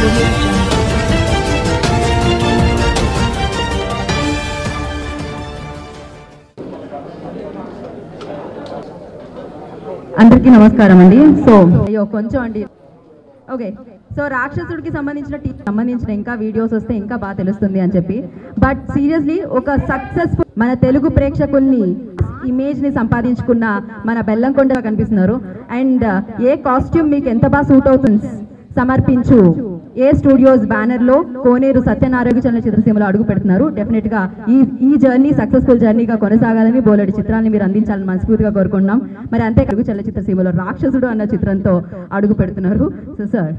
అందరికీ నమస్కారం అండి. సో అయ్యో కొంచెం అండి ఓకే. సో రాక్షసుడికి సంబంధించిన ఇంకా వీడియోస్ వస్తే ఇంకా బాగా తెలుస్తుంది అని చెప్పి. బట్ సీరియస్లీ ఒక సక్సెస్ఫుల్ మన తెలుగు ప్రేక్షకుల్ని ఇమేజ్ ని సంపాదించుకున్న మన బెల్లంకొండ కనిపిస్తున్నారు. అండ్ ఏ కాస్ట్యూమ్ మీకు ఎంత బాగా సూట్ అవుతుంది సమర్పించు ఏ స్టూడియోస్ బ్యానర్ లో కోనేరు సత్యనారాయణ చలనచిత్రసీమలో అడుగు పెడుతున్నారు. డెఫినెట్ గా ఈ జర్నీ సక్సెస్ఫుల్ జర్నీగా కొనసాగాలని బోలెడు చిత్రాన్ని మీరు అందించాలని మనస్ఫూర్తిగా కోరుకుంటున్నాం. మరి అంతే తెలుగు చలనచిత్రసీమలో రాక్షసుడు అన్న చిత్రంతో అడుగు పెడుతున్నారు. సో సార్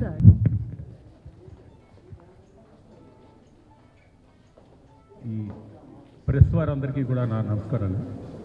ఈ ప్రెస్ వారందరికీ కూడా నా నమస్కారాలు.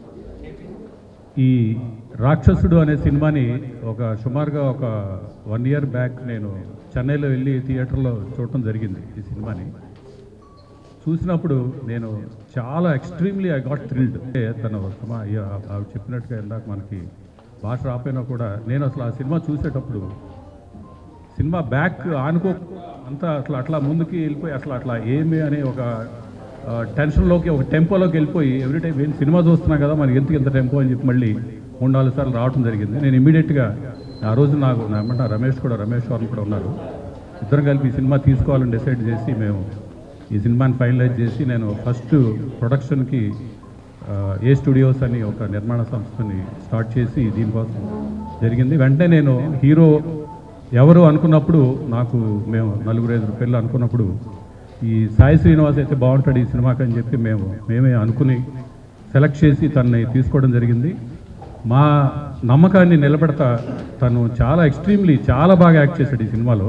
ఈ రాక్షసుడు అనే సినిమాని సుమారుగా ఒక 1 year బ్యాక్ నేను చెన్నైలో వెళ్ళి థియేటర్లో చూడటం జరిగింది. ఈ సినిమాని చూసినప్పుడు నేను చాలా ఎక్స్ట్రీమ్లీ ఐ గాట్ థ్రిల్డ్. తను ఆవిడ చెప్పినట్టుగా ఇందాక మనకి భాష రాపోయినా కూడా నేను అసలు ఆ సినిమా చూసేటప్పుడు సినిమా బ్యాక్ ఆనుకో అంతా అట్లా ముందుకి వెళ్ళిపోయి అట్లా ఏమి అనే ఒక టెన్షన్లోకి ఒక టెంపోలోకి వెళ్ళిపోయి ఎవ్రీ టైం నేను సినిమా చూస్తున్నాను కదా మనకి ఎంత టెంపో అని చెప్పి మళ్ళీ 3-4 సార్లు రావడం జరిగింది. నేను ఇమీడియట్గా ఆ రోజు నాకు ఏమంటా రమేష్ వర్మ కూడా ఉన్నారు. ఇద్దరం కలిపి ఈ సినిమా తీసుకోవాలని డిసైడ్ చేసి మేము ఈ సినిమాని ఫైనలైజ్ చేసి నేను ఫస్ట్ ప్రొడక్షన్కి ఏ స్టూడియోస్ అని ఒక నిర్మాణ సంస్థని స్టార్ట్ చేసి దీనికోసం జరిగింది. వెంటనే నేను హీరో ఎవరు అనుకున్నప్పుడు మేము 4-5 పేర్లు అనుకున్నప్పుడు ఈ సాయి శ్రీనివాస్ అయితే బాగుంటాడు ఈ సినిమాకి అని చెప్పి మేమే అనుకుని సెలెక్ట్ చేసి తనని తీసుకోవడం జరిగింది. మా నమ్మకాన్ని నిలబెడతా తను చాలా బాగా యాక్ట్ చేశాడు ఈ సినిమాలో.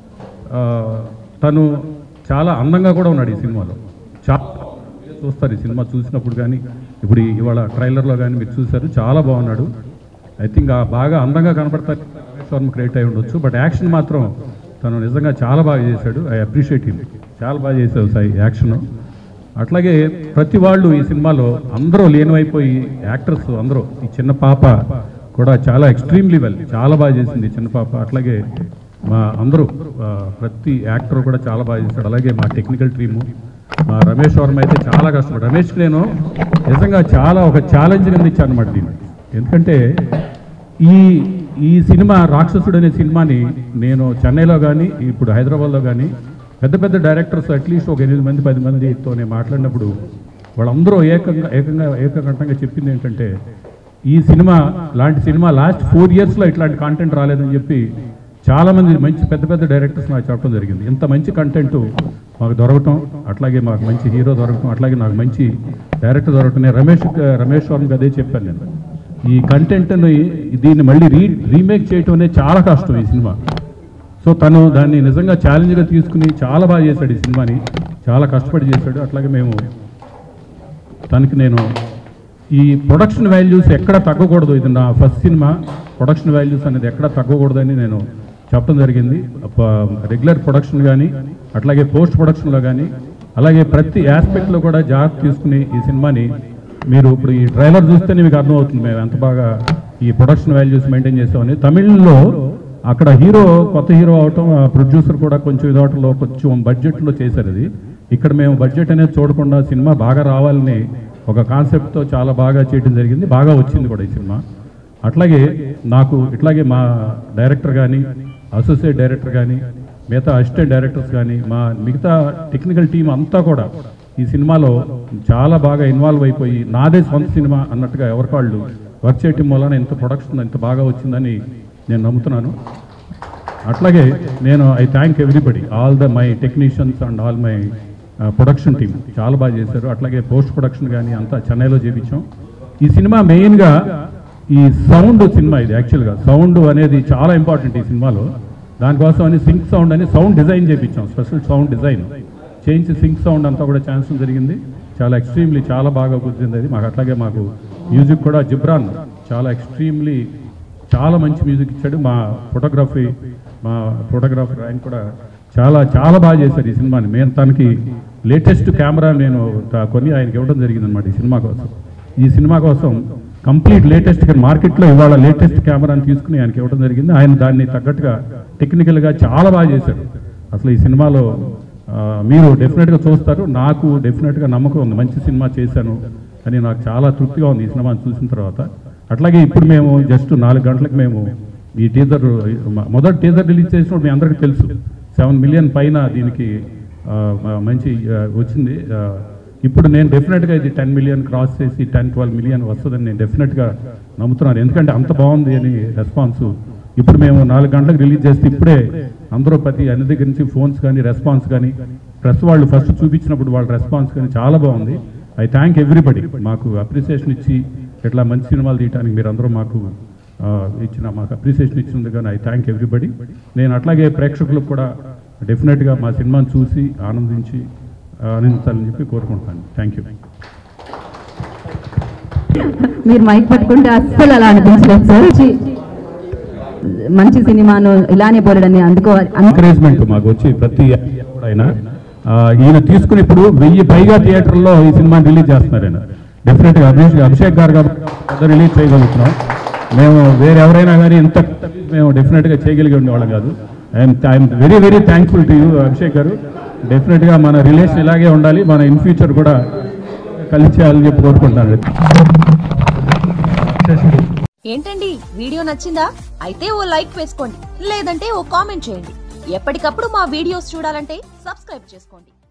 తను చాలా అందంగా కూడా ఉన్నాడు ఈ సినిమాలో. చాలా చూస్తారు ఈ సినిమా చూసినప్పుడు కానీ ఇప్పుడు ఇవాళ ట్రైలర్లో కానీ మీరు చూశారు, చాలా బాగున్నాడు. ఐ థింక్ బాగా అందంగా కనపడతారు వర్మ క్రియేట్ అయి ఉండొచ్చు. బట్ యాక్షన్ మాత్రం తను నిజంగా చాలా బాగా చేశాడు. I appreciate him. చాలా బాగా చేశాడు సాయి యాక్షన్. అట్లాగే ప్రతి వాళ్ళు ఈ సినిమాలో అందరూ లీనమైపోయి యాక్టర్స్ అందరూ ఈ చిన్న పాప కూడా చాలా ఎక్స్ట్రీమ్లీ వెల్ చాలా బాగా చేసింది చిన్న పాప. అట్లాగే మా అందరూ ప్రతి యాక్టర్ కూడా చాలా బాగా చేశాడు. అలాగే మా టెక్నికల్ టీము మా రమేష్ వర్మ అయితే చాలా కష్టపడు. రమేష్కి నేను నిజంగా చాలా ఒక ఛాలెంజ్ కింద ఇచ్చాను అనమాట దీన్ని. ఎందుకంటే ఈ సినిమా రాక్షసుడు అనే సినిమాని నేను చెన్నైలో కానీ ఇప్పుడు హైదరాబాద్లో కానీ పెద్ద డైరెక్టర్స్ అట్లీస్ట్ ఒక 8-10 మందితో నేను మాట్లాడినప్పుడు వాళ్ళందరూ ఏకకంఠంగా చెప్పింది ఏంటంటే ఈ సినిమా లాంటి సినిమా లాస్ట్ 4 yearsలో ఇట్లాంటి కాంటెంట్ రాలేదని చెప్పి చాలామంది మంచి పెద్ద డైరెక్టర్స్ నాకు చెప్పడం జరిగింది. ఇంత మంచి కంటెంట్ మాకు దొరకటం, అట్లాగే మాకు మంచి హీరో దొరకటం, అట్లాగే నాకు మంచి డైరెక్టర్ దొరకటం. నేను రమేష్ వర్మకి అదే చెప్పాను. నేను ఈ కంటెంట్ని దీన్ని మళ్ళీ రీమేక్ చేయటం అనేది చాలా కష్టం ఈ సినిమా. సో తను దాన్ని నిజంగా ఛాలెంజ్గా తీసుకుని చాలా బాగా చేశాడు ఈ సినిమాని, చాలా కష్టపడి చేశాడు. అట్లాగే నేను ఈ ప్రొడక్షన్ వాల్యూస్ ఎక్కడ తగ్గకూడదు, ఇది నా ఫస్ట్ సినిమా, ప్రొడక్షన్ వాల్యూస్ అనేది ఎక్కడ తగ్గకూడదని నేను చెప్పడం జరిగింది. రెగ్యులర్ ప్రొడక్షన్ కానీ అట్లాగే పోస్ట్ ప్రొడక్షన్లో కానీ అలాగే ప్రతి ఆస్పెక్ట్లో కూడా జాగ్రత్త తీసుకుని ఈ సినిమాని మీరు ఇప్పుడు ఈ ట్రైలర్ చూస్తేనే మీకు అర్థమవుతుంది మేము ఎంత బాగా ఈ ప్రొడక్షన్ వాల్యూస్ మెయింటైన్ చేసామని. తమిళ్లో అక్కడ కొత్త హీరో అవటం, ప్రొడ్యూసర్ కూడా కొంచెం ఇదవటంలో కొంచెం బడ్జెట్లో చేశారు అది. ఇక్కడ మేము బడ్జెట్ అనేది చూడకుండా సినిమా బాగా రావాలని ఒక కాన్సెప్ట్తో చాలా బాగా చేయడం జరిగింది. బాగా వచ్చింది కూడా ఈ సినిమా. ఇట్లాగే మా డైరెక్టర్ కానీ అసోసియేట్ డైరెక్టర్ కానీ మిగతా అసిస్టెంట్ డైరెక్టర్స్ కానీ మా మిగతా టెక్నికల్ టీం అంతా కూడా ఈ సినిమాలో చాలా బాగా ఇన్వాల్వ్ అయిపోయి నాదే సొంత సినిమా అన్నట్టుగా ఎవరికాళ్ళు వర్క్ చేయటం వలన ఇంత ప్రొడక్షన్ ఇంత బాగా వచ్చిందని నేను నమ్ముతున్నాను. అట్లాగే I thank everybody, all my technicians and all my production team చాలా బాగా చేశారు. అట్లాగే పోస్ట్ ప్రొడక్షన్ కానీ అంతా చెన్నైలో చేయించాం. ఈ సినిమా మెయిన్గా ఈ సౌండ్ సినిమా, ఇది యాక్చువల్గా సౌండ్ అనేది చాలా ఇంపార్టెంట్ ఈ సినిమాలో. దానికోసం అని సింక్ సౌండ్ అని సౌండ్ డిజైన్ చేయించాం, స్పెషల్ సౌండ్ డిజైన్ చేయించి సింక్ సౌండ్ అంతా కూడా ఛాన్స్ జరిగింది. చాలా బాగా కుదిరింది అది మాకు. అట్లాగే మాకు మ్యూజిక్ కూడా జిబ్రాన్ చాలా మంచి మ్యూజిక్ ఇచ్చాడు. మా ఫోటోగ్రాఫర్ ఆయన కూడా చాలా బాగా చేశారు ఈ సినిమాని. తనకి లేటెస్ట్ కెమెరా కొన్ని ఆయనకి ఇవ్వడం జరిగింది అనమాట ఈ సినిమా కోసం కంప్లీట్ లేటెస్ట్ మార్కెట్లో ఇవాళ లేటెస్ట్ కెమెరాని తీసుకుని ఆయనకి ఇవ్వడం జరిగింది. ఆయన దాన్ని తగ్గట్టుగా టెక్నికల్గా చాలా బాగా చేశారు. అసలు ఈ సినిమాలో మీరు డెఫినెట్గా చూస్తారు. నాకు డెఫినెట్గా నమ్మకం ఉంది, మంచి సినిమా చేశాను అని నాకు చాలా తృప్తిగా ఉంది ఈ సినిమాని చూసిన తర్వాత. అట్లాగే ఇప్పుడు మేము జస్ట్ 4 గంటలకు మేము ఈ టీజర్ మొదటి టీజర్ రిలీజ్ చేసినప్పుడు మీ అందరికీ తెలుసు 7 మిలియన్ పైన దీనికి మంచి వచ్చింది. ఇప్పుడు నేను డెఫినెట్గా ఇది 10 మిలియన్ క్రాస్ చేసి 10-12 మిలియన్ వస్తుందని నేను డెఫినెట్గా నమ్ముతున్నాను. ఎందుకంటే అంత బాగుంది అని రెస్పాన్స్. ఇప్పుడు మేము 4 గంటలకు రిలీజ్ చేస్తే ఇప్పుడే అందరూ అన్ని దగ్గర నుంచి ఫోన్స్ కానీ రెస్పాన్స్ కానీ ప్రెస్ వాళ్ళు ఫస్ట్ చూపించినప్పుడు వాళ్ళ రెస్పాన్స్ కానీ చాలా బాగుంది. ఐ థ్యాంక్ ఎవ్రీబడి మాకు అప్రిసియేషన్ ఇచ్చి ఇట్లా మంచి సినిమాలు తీయడానికి మీరు అందరూ మాకు అప్రిసియేషన్ ఇచ్చినందుకు కానీ ఐ థ్యాంక్ ఎవ్రీబడి. నేను అట్లాగే ప్రేక్షకులకు కూడా డెఫినెట్గా మా సినిమాని చూసి ఆనందించాలని చెప్పి కోరుకుంటున్నాను. Thank you. మీరు మైక్ పట్టుకుంటే అస్సలు అలా అనిపించలేదు సార్. మంచి సినిమాను ఇలానే పోలడని అందుకోవాలి. ఎంకరేజ్మెంట్ మాకు వచ్చి ప్రతి అయినా ఈయన తీసుకుని ఇప్పుడు 1000 పైగా థియేటర్లో ఈ సినిమాని రిలీజ్ చేస్తున్నారు. ఆయన డెఫినెట్గా అభిషేక్ గారు కాబట్టి రిలీజ్ చేయగలుగుతున్నాం. మేము వేరే ఎవరైనా కానీ ఇంత మేము డెఫినెట్గా చేయగలిగి ఉండేవాళ్ళం కాదు. I'm very very thankful to you Abhishek garu. డెఫినెట్గా మన రిలేషన్ ఇలాగే ఉండాలి, మన ఇన్ ఫ్యూచర్ కూడా కలిసి చేయాలని చెప్పి కోరుకుంటున్నాను. ఏంటండి వీడియో నచ్చిందా? అయితే ఓ లైక్ వేసుకోండి, లేదంటే ఓ కామెంట్ చేయండి. ఎప్పటికప్పుడు మా వీడియోస్ చూడాలంటే సబ్స్క్రైబ్ చేసుకోండి.